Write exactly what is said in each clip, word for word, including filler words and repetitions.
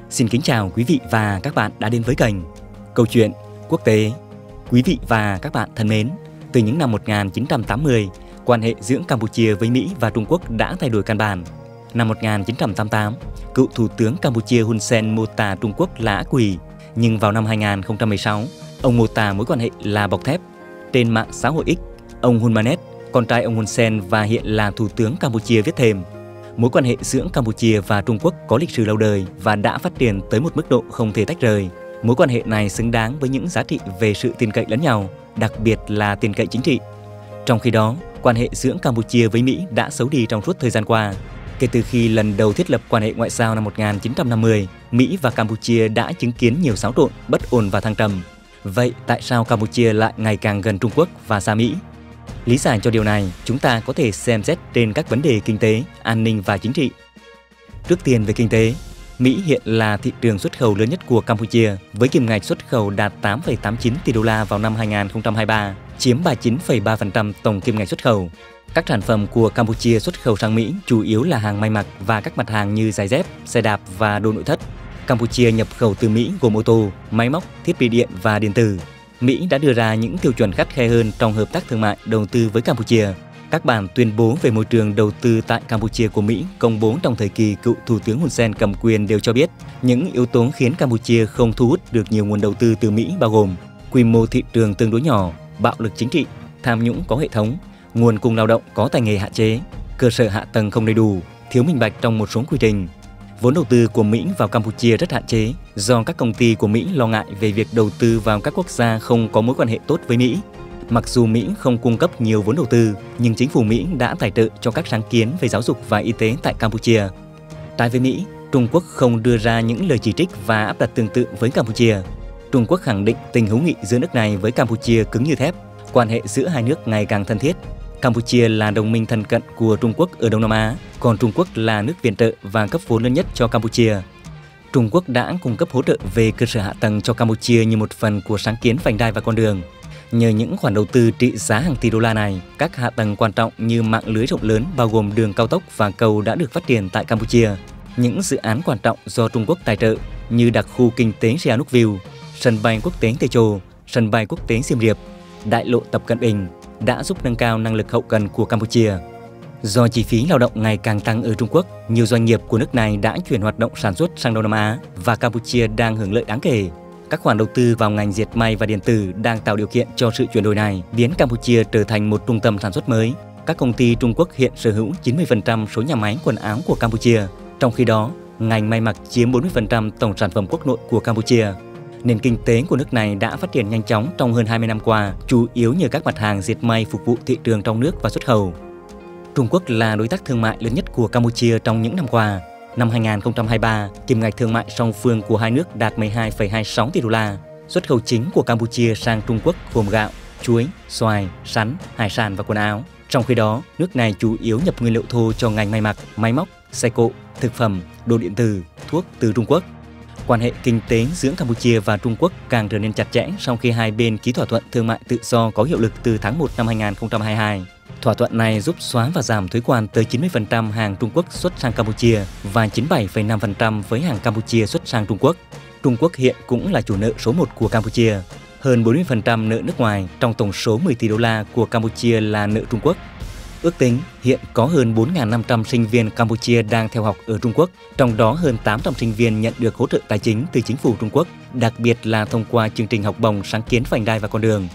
Xin kính chào quý vị và các bạn đã đến với kênh Câu chuyện Quốc tế. Quý vị và các bạn thân mến, từ những năm một nghìn chín trăm tám mươi, quan hệ giữa Campuchia với Mỹ và Trung Quốc đã thay đổi căn bản. Năm một nghìn chín trăm tám mươi tám, cựu Thủ tướng Campuchia Hun Sen mô tả Trung Quốc là ác quỷ, nhưng vào năm hai nghìn không trăm mười sáu, ông mô tả mối quan hệ là bọc thép. Trên mạng xã hội X, ông Hun Manet, con trai ông Hun Sen và hiện là Thủ tướng Campuchia viết thêm: mối quan hệ giữa Campuchia và Trung Quốc có lịch sử lâu đời và đã phát triển tới một mức độ không thể tách rời. Mối quan hệ này xứng đáng với những giá trị về sự tin cậy lẫn nhau, đặc biệt là tin cậy chính trị. Trong khi đó, quan hệ giữa Campuchia với Mỹ đã xấu đi trong suốt thời gian qua. Kể từ khi lần đầu thiết lập quan hệ ngoại giao năm một nghìn chín trăm năm mươi, Mỹ và Campuchia đã chứng kiến nhiều xáo trộn, bất ổn và thăng trầm. Vậy tại sao Campuchia lại ngày càng gần Trung Quốc và xa Mỹ? Lý giải cho điều này, chúng ta có thể xem xét trên các vấn đề kinh tế, an ninh và chính trị. Trước tiên về kinh tế, Mỹ hiện là thị trường xuất khẩu lớn nhất của Campuchia với kim ngạch xuất khẩu đạt tám phẩy tám mươi chín tỷ đô la vào năm hai nghìn không trăm hai mươi ba, chiếm ba mươi chín phẩy ba phần trăm tổng kim ngạch xuất khẩu. Các sản phẩm của Campuchia xuất khẩu sang Mỹ chủ yếu là hàng may mặc và các mặt hàng như giày dép, xe đạp và đồ nội thất. Campuchia nhập khẩu từ Mỹ gồm ô tô, máy móc, thiết bị điện và điện tử. Mỹ đã đưa ra những tiêu chuẩn khắt khe hơn trong hợp tác thương mại đầu tư với Campuchia. Các bản tuyên bố về môi trường đầu tư tại Campuchia của Mỹ công bố trong thời kỳ cựu Thủ tướng Hun Sen cầm quyền đều cho biết những yếu tố khiến Campuchia không thu hút được nhiều nguồn đầu tư từ Mỹ bao gồm quy mô thị trường tương đối nhỏ, bạo lực chính trị, tham nhũng có hệ thống, nguồn cung lao động có tay nghề hạn chế, cơ sở hạ tầng không đầy đủ, thiếu minh bạch trong một số quy trình. Vốn đầu tư của Mỹ vào Campuchia rất hạn chế do các công ty của Mỹ lo ngại về việc đầu tư vào các quốc gia không có mối quan hệ tốt với Mỹ. Mặc dù Mỹ không cung cấp nhiều vốn đầu tư, nhưng chính phủ Mỹ đã tài trợ cho các sáng kiến về giáo dục và y tế tại Campuchia. Trái với Mỹ, Trung Quốc không đưa ra những lời chỉ trích và áp đặt tương tự với Campuchia. Trung Quốc khẳng định tình hữu nghị giữa nước này với Campuchia cứng như thép, quan hệ giữa hai nước ngày càng thân thiết. Campuchia là đồng minh thân cận của Trung Quốc ở Đông Nam Á, còn Trung Quốc là nước viện trợ và cấp vốn lớn nhất cho Campuchia. Trung Quốc đã cung cấp hỗ trợ về cơ sở hạ tầng cho Campuchia như một phần của sáng kiến vành đai và con đường. Nhờ những khoản đầu tư trị giá hàng tỷ đô la này, các hạ tầng quan trọng như mạng lưới rộng lớn bao gồm đường cao tốc và cầu đã được phát triển tại Campuchia. Những dự án quan trọng do Trung Quốc tài trợ như đặc khu kinh tế Sihanoukville, sân bay quốc tế Techo, sân bay quốc tế Siem Reap, đại lộ Tập Cận Bình đã giúp nâng cao năng lực hậu cần của Campuchia. Do chi phí lao động ngày càng tăng ở Trung Quốc, nhiều doanh nghiệp của nước này đã chuyển hoạt động sản xuất sang Đông Nam Á và Campuchia đang hưởng lợi đáng kể. Các khoản đầu tư vào ngành dệt may và điện tử đang tạo điều kiện cho sự chuyển đổi này, biến Campuchia trở thành một trung tâm sản xuất mới. Các công ty Trung Quốc hiện sở hữu chín mươi phần trăm số nhà máy quần áo của Campuchia. Trong khi đó, ngành may mặc chiếm bốn mươi phần trăm tổng sản phẩm quốc nội của Campuchia. Nền kinh tế của nước này đã phát triển nhanh chóng trong hơn hai mươi năm qua, chủ yếu nhờ các mặt hàng dệt may phục vụ thị trường trong nước và xuất khẩu. Trung Quốc là đối tác thương mại lớn nhất của Campuchia trong những năm qua. Năm hai nghìn không trăm hai mươi ba, kim ngạch thương mại song phương của hai nước đạt mười hai phẩy hai mươi sáu tỷ đô la. Xuất khẩu chính của Campuchia sang Trung Quốc gồm gạo, chuối, xoài, sắn, hải sản và quần áo. Trong khi đó, nước này chủ yếu nhập nguyên liệu thô cho ngành may mặc, máy móc, xe cộ, thực phẩm, đồ điện tử, thuốc từ Trung Quốc. Quan hệ kinh tế giữa Campuchia và Trung Quốc càng trở nên chặt chẽ sau khi hai bên ký thỏa thuận thương mại tự do có hiệu lực từ tháng một năm hai nghìn không trăm hai mươi hai. Thỏa thuận này giúp xóa và giảm thuế quan tới chín mươi phần trăm hàng Trung Quốc xuất sang Campuchia và chín mươi bảy phẩy năm phần trăm với hàng Campuchia xuất sang Trung Quốc. Trung Quốc hiện cũng là chủ nợ số một của Campuchia. Hơn bốn mươi phần trăm nợ nước ngoài trong tổng số mười tỷ đô la của Campuchia là nợ Trung Quốc. Ước tính hiện có hơn bốn nghìn năm trăm sinh viên Campuchia đang theo học ở Trung Quốc, trong đó hơn tám trăm sinh viên nhận được hỗ trợ tài chính từ chính phủ Trung Quốc, đặc biệt là thông qua chương trình học bổng sáng kiến vành đai và con đường.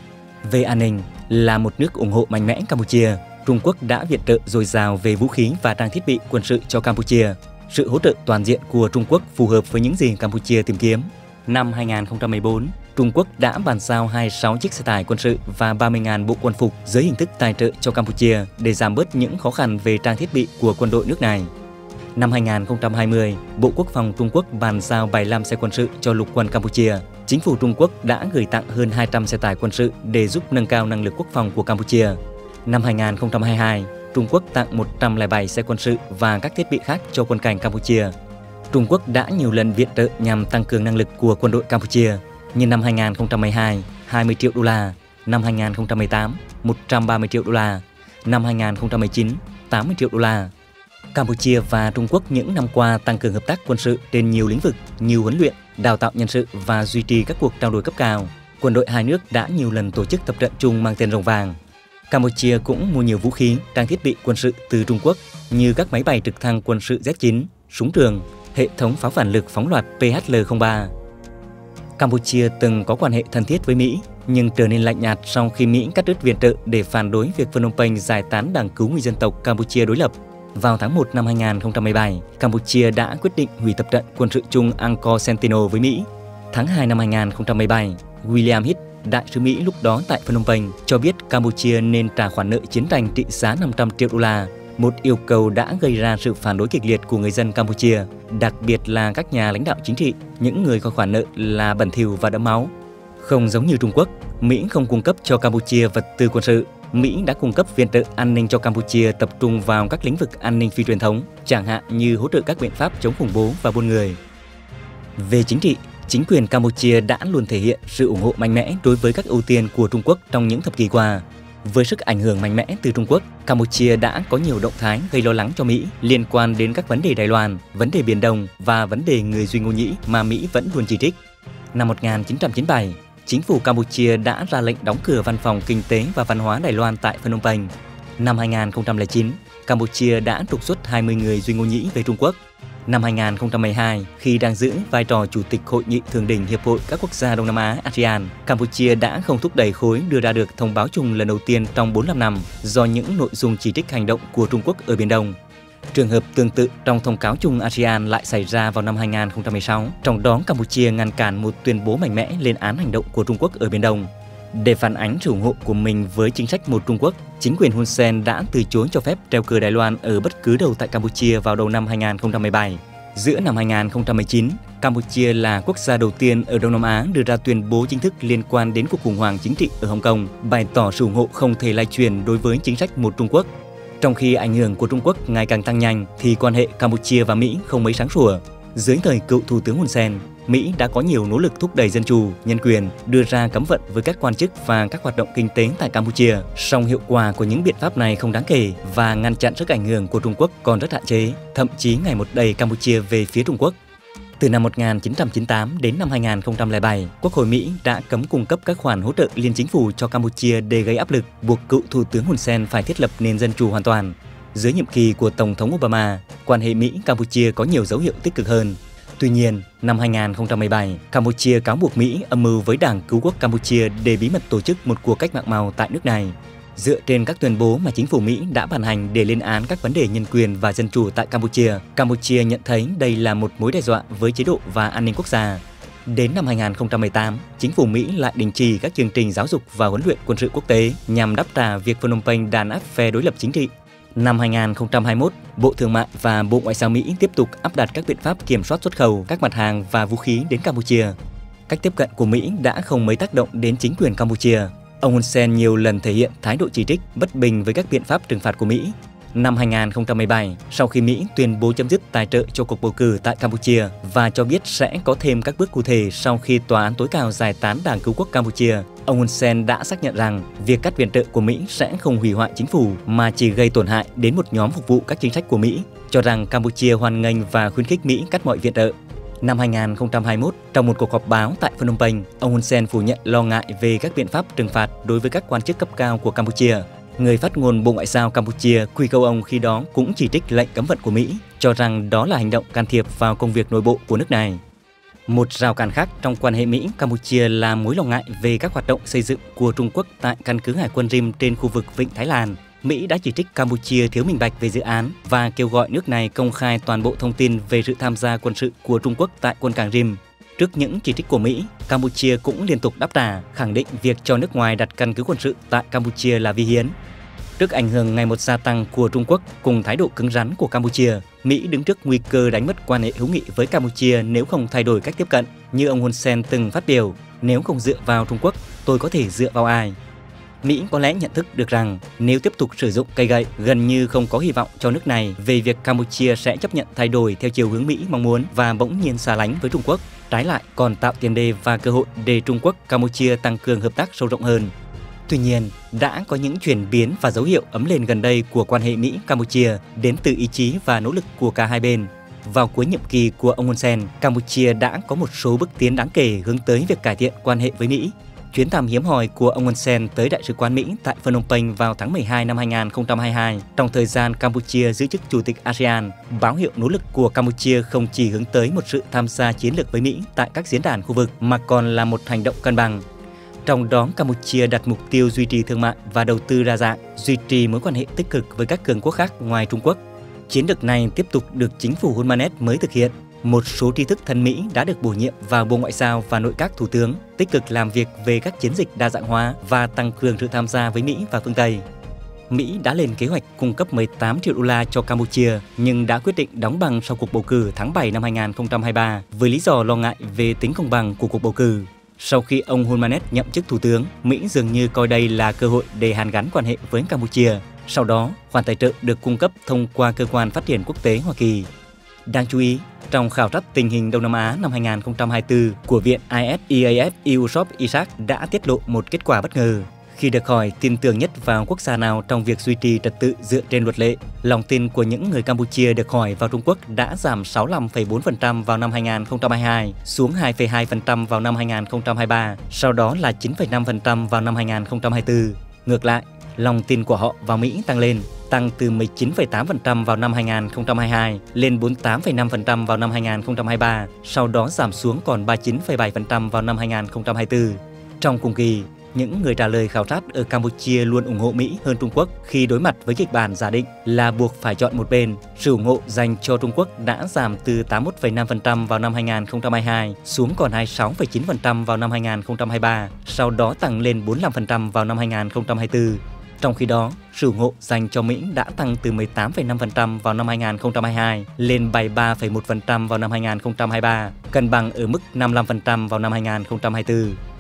Về an ninh, là một nước ủng hộ mạnh mẽ Campuchia, Trung Quốc đã viện trợ dồi dào về vũ khí và trang thiết bị quân sự cho Campuchia. Sự hỗ trợ toàn diện của Trung Quốc phù hợp với những gì Campuchia tìm kiếm. Năm hai nghìn không trăm mười bốn, Trung Quốc đã bàn giao hai mươi sáu chiếc xe tải quân sự và ba mươi nghìn bộ quân phục dưới hình thức tài trợ cho Campuchia để giảm bớt những khó khăn về trang thiết bị của quân đội nước này. Năm hai nghìn không trăm hai mươi, Bộ Quốc phòng Trung Quốc bàn giao bảy mươi lăm xe quân sự cho lục quân Campuchia. Chính phủ Trung Quốc đã gửi tặng hơn hai trăm xe tải quân sự để giúp nâng cao năng lực quốc phòng của Campuchia. Năm hai nghìn không trăm hai mươi hai, Trung Quốc tặng một trăm lẻ bảy xe quân sự và các thiết bị khác cho quân cảnh Campuchia. Trung Quốc đã nhiều lần viện trợ nhằm tăng cường năng lực của quân đội Campuchia, như năm hai nghìn không trăm mười hai, hai mươi triệu đô la, năm hai nghìn không trăm mười tám, một trăm ba mươi triệu đô la, năm hai nghìn không trăm mười chín, tám mươi triệu đô la. Campuchia và Trung Quốc những năm qua tăng cường hợp tác quân sự trên nhiều lĩnh vực như huấn luyện, đào tạo nhân sự và duy trì các cuộc trao đổi cấp cao. Quân đội hai nước đã nhiều lần tổ chức tập trận chung mang tên Rồng Vàng. Campuchia cũng mua nhiều vũ khí, trang thiết bị quân sự từ Trung Quốc như các máy bay trực thăng quân sự Z chín, súng trường, hệ thống pháo phản lực phóng loạt P H L không ba. Campuchia từng có quan hệ thân thiết với Mỹ, nhưng trở nên lạnh nhạt sau khi Mỹ cắt đứt viện trợ để phản đối việc Phnom Penh giải tán Đảng Cứu Nguy Dân tộc Campuchia đối lập. Vào tháng một năm hai nghìn không trăm mười bảy, Campuchia đã quyết định hủy tập trận quân sự chung Angkor Sentinel với Mỹ. Tháng hai năm hai nghìn không trăm mười bảy, William Heath, đại sứ Mỹ lúc đó tại Phnom Penh, cho biết Campuchia nên trả khoản nợ chiến tranh trị giá năm trăm triệu đô la, một yêu cầu đã gây ra sự phản đối kịch liệt của người dân Campuchia, đặc biệt là các nhà lãnh đạo chính trị, những người coi khoản nợ là bẩn thỉu và đẫm máu. Không giống như Trung Quốc, Mỹ không cung cấp cho Campuchia vật tư quân sự. Mỹ đã cung cấp viện trợ an ninh cho Campuchia tập trung vào các lĩnh vực an ninh phi truyền thống, chẳng hạn như hỗ trợ các biện pháp chống khủng bố và buôn người. Về chính trị, chính quyền Campuchia đã luôn thể hiện sự ủng hộ mạnh mẽ đối với các ưu tiên của Trung Quốc trong những thập kỷ qua. Với sức ảnh hưởng mạnh mẽ từ Trung Quốc, Campuchia đã có nhiều động thái gây lo lắng cho Mỹ liên quan đến các vấn đề Đài Loan, vấn đề Biển Đông và vấn đề người Duy Ngô Nhĩ mà Mỹ vẫn luôn chỉ trích. Năm một nghìn chín trăm chín mươi bảy, chính phủ Campuchia đã ra lệnh đóng cửa Văn phòng Kinh tế và Văn hóa Đài Loan tại Phnom Penh. Năm hai nghìn không trăm lẻ chín, Campuchia đã trục xuất hai mươi người Duy Ngô Nhĩ về Trung Quốc. Năm hai nghìn không trăm mười hai, khi đang giữ vai trò chủ tịch Hội nghị Thượng đỉnh Hiệp hội các quốc gia Đông Nam Á a sê an, Campuchia đã không thúc đẩy khối đưa ra được thông báo chung lần đầu tiên trong bốn mươi lăm năm do những nội dung chỉ trích hành động của Trung Quốc ở Biển Đông. Trường hợp tương tự trong thông cáo chung a sê an lại xảy ra vào năm hai nghìn không trăm mười sáu, trong đó Campuchia ngăn cản một tuyên bố mạnh mẽ lên án hành động của Trung Quốc ở Biển Đông. Để phản ánh sự ủng hộ của mình với chính sách một Trung Quốc, chính quyền Hun Sen đã từ chối cho phép treo cờ Đài Loan ở bất cứ đâu tại Campuchia vào đầu năm hai nghìn không trăm mười bảy. Giữa năm hai nghìn không trăm mười chín, Campuchia là quốc gia đầu tiên ở Đông Nam Á đưa ra tuyên bố chính thức liên quan đến cuộc khủng hoảng chính trị ở Hồng Kông, bày tỏ sự ủng hộ không thể lay truyền đối với chính sách một Trung Quốc. Trong khi ảnh hưởng của Trung Quốc ngày càng tăng nhanh, thì quan hệ Campuchia và Mỹ không mấy sáng sủa. Dưới thời cựu Thủ tướng Hun Sen, Mỹ đã có nhiều nỗ lực thúc đẩy dân chủ, nhân quyền, đưa ra cấm vận với các quan chức và các hoạt động kinh tế tại Campuchia. Song hiệu quả của những biện pháp này không đáng kể và ngăn chặn sức ảnh hưởng của Trung Quốc còn rất hạn chế, thậm chí ngày một đẩy Campuchia về phía Trung Quốc. Từ năm một nghìn chín trăm chín mươi tám đến năm hai nghìn không trăm lẻ bảy, Quốc hội Mỹ đã cấm cung cấp các khoản hỗ trợ liên chính phủ cho Campuchia để gây áp lực, buộc cựu Thủ tướng Hun Sen phải thiết lập nền dân chủ hoàn toàn. Dưới nhiệm kỳ của Tổng thống Obama, quan hệ Mỹ-Campuchia có nhiều dấu hiệu tích cực hơn. Tuy nhiên, năm hai nghìn không trăm mười bảy, Campuchia cáo buộc Mỹ âm mưu với Đảng Cứu quốc Campuchia để bí mật tổ chức một cuộc cách mạng màu tại nước này. Dựa trên các tuyên bố mà chính phủ Mỹ đã ban hành để lên án các vấn đề nhân quyền và dân chủ tại Campuchia, Campuchia nhận thấy đây là một mối đe dọa với chế độ và an ninh quốc gia. Đến năm hai nghìn không trăm mười tám, chính phủ Mỹ lại đình chỉ các chương trình giáo dục và huấn luyện quân sự quốc tế nhằm đáp trả việc Phnom Penh đàn áp phe đối lập chính trị. Năm hai nghìn không trăm hai mươi mốt, Bộ Thương mại và Bộ Ngoại giao Mỹ tiếp tục áp đặt các biện pháp kiểm soát xuất khẩu các mặt hàng và vũ khí đến Campuchia. Cách tiếp cận của Mỹ đã không mấy tác động đến chính quyền Campuchia. Ông Hun Sen nhiều lần thể hiện thái độ chỉ trích, bất bình với các biện pháp trừng phạt của Mỹ. Năm hai nghìn không trăm mười bảy, sau khi Mỹ tuyên bố chấm dứt tài trợ cho cuộc bầu cử tại Campuchia và cho biết sẽ có thêm các bước cụ thể sau khi Tòa án tối cao giải tán Đảng Cứu quốc Campuchia, ông Hun Sen đã xác nhận rằng việc cắt viện trợ của Mỹ sẽ không hủy hoại chính phủ mà chỉ gây tổn hại đến một nhóm phục vụ các chính sách của Mỹ, cho rằng Campuchia hoan nghênh và khuyến khích Mỹ cắt mọi viện trợ. Năm hai nghìn không trăm hai mươi mốt, trong một cuộc họp báo tại Phnom Penh, ông Hun Sen phủ nhận lo ngại về các biện pháp trừng phạt đối với các quan chức cấp cao của Campuchia. Người phát ngôn Bộ Ngoại giao Campuchia Quy Câu Ông khi đó cũng chỉ trích lệnh cấm vận của Mỹ, cho rằng đó là hành động can thiệp vào công việc nội bộ của nước này. Một rào cản khác trong quan hệ Mỹ-Campuchia là mối lo ngại về các hoạt động xây dựng của Trung Quốc tại căn cứ hải quân Rim trên khu vực Vịnh Thái Lan. Mỹ đã chỉ trích Campuchia thiếu minh bạch về dự án và kêu gọi nước này công khai toàn bộ thông tin về sự tham gia quân sự của Trung Quốc tại quân cảng Rim. Trước những chỉ trích của Mỹ, Campuchia cũng liên tục đáp trả, khẳng định việc cho nước ngoài đặt căn cứ quân sự tại Campuchia là vi hiến. Trước ảnh hưởng ngày một gia tăng của Trung Quốc cùng thái độ cứng rắn của Campuchia, Mỹ đứng trước nguy cơ đánh mất quan hệ hữu nghị với Campuchia nếu không thay đổi cách tiếp cận. Như ông Hun Sen từng phát biểu, nếu không dựa vào Trung Quốc, tôi có thể dựa vào ai? Mỹ có lẽ nhận thức được rằng nếu tiếp tục sử dụng cây gậy, gần như không có hy vọng cho nước này về việc Campuchia sẽ chấp nhận thay đổi theo chiều hướng Mỹ mong muốn và bỗng nhiên xa lánh với Trung Quốc. Trái lại còn tạo tiền đề và cơ hội để Trung Quốc, Campuchia tăng cường hợp tác sâu rộng hơn. Tuy nhiên, đã có những chuyển biến và dấu hiệu ấm lên gần đây của quan hệ Mỹ-Campuchia đến từ ý chí và nỗ lực của cả hai bên. Vào cuối nhiệm kỳ của ông Hun Sen, Campuchia đã có một số bước tiến đáng kể hướng tới việc cải thiện quan hệ với Mỹ. Chuyến thăm hiếm hoi của ông Hun Sen tới Đại sứ quán Mỹ tại Phnom Penh vào tháng mười hai năm hai nghìn không trăm hai mươi hai, trong thời gian Campuchia giữ chức Chủ tịch a sê an, báo hiệu nỗ lực của Campuchia không chỉ hướng tới một sự tham gia chiến lược với Mỹ tại các diễn đàn khu vực mà còn là một hành động cân bằng. Trong đó, Campuchia đặt mục tiêu duy trì thương mại và đầu tư đa dạng, duy trì mối quan hệ tích cực với các cường quốc khác ngoài Trung Quốc. Chiến lược này tiếp tục được chính phủ Hun Manet mới thực hiện. Một số tri thức thân Mỹ đã được bổ nhiệm vào Bộ Ngoại giao và Nội các Thủ tướng, tích cực làm việc về các chiến dịch đa dạng hóa và tăng cường sự tham gia với Mỹ và phương Tây. Mỹ đã lên kế hoạch cung cấp mười tám triệu đô la cho Campuchia nhưng đã quyết định đóng băng sau cuộc bầu cử tháng bảy năm hai nghìn không trăm hai mươi ba với lý do lo ngại về tính công bằng của cuộc bầu cử. Sau khi ông Hun Manet nhậm chức thủ tướng, Mỹ dường như coi đây là cơ hội để hàn gắn quan hệ với Campuchia. Sau đó, khoản tài trợ được cung cấp thông qua Cơ quan Phát triển Quốc tế Hoa Kỳ. Đáng chú ý, trong khảo sát tình hình Đông Nam Á năm hai nghìn không trăm hai mươi tư của Viện i ét e a ép EUSOP Isaac đã tiết lộ một kết quả bất ngờ. Khi được hỏi tin tưởng nhất vào quốc gia nào trong việc duy trì trật tự dựa trên luật lệ, lòng tin của những người Campuchia được hỏi vào Trung Quốc đã giảm sáu mươi lăm phẩy bốn phần trăm vào năm hai nghìn không trăm hai mươi hai, xuống hai phẩy hai phần trăm vào năm hai nghìn không trăm hai mươi ba, sau đó là chín phẩy năm phần trăm vào năm hai nghìn không trăm hai mươi tư. Ngược lại, lòng tin của họ vào Mỹ tăng lên, tăng từ mười chín phẩy tám phần trăm vào năm hai nghìn không trăm hai mươi hai lên bốn mươi tám phẩy năm phần trăm vào năm hai nghìn không trăm hai mươi ba, sau đó giảm xuống còn ba mươi chín phẩy bảy phần trăm vào năm hai nghìn không trăm hai mươi tư. Trong cùng kỳ, những người trả lời khảo sát ở Campuchia luôn ủng hộ Mỹ hơn Trung Quốc khi đối mặt với kịch bản giả định là buộc phải chọn một bên. Sự ủng hộ dành cho Trung Quốc đã giảm từ tám mươi mốt phẩy năm phần trăm vào năm hai nghìn không trăm hai mươi hai xuống còn hai mươi sáu phẩy chín phần trăm vào năm hai nghìn không trăm hai mươi ba, sau đó tăng lên bốn mươi lăm phần trăm vào năm hai nghìn không trăm hai mươi tư. Trong khi đó, sự ủng hộ dành cho Mỹ đã tăng từ mười tám phẩy năm phần trăm vào năm hai nghìn không trăm hai mươi hai lên bảy mươi ba phẩy một phần trăm vào năm hai nghìn không trăm hai mươi ba, cân bằng ở mức năm mươi lăm phần trăm vào năm hai nghìn không trăm hai mươi tư.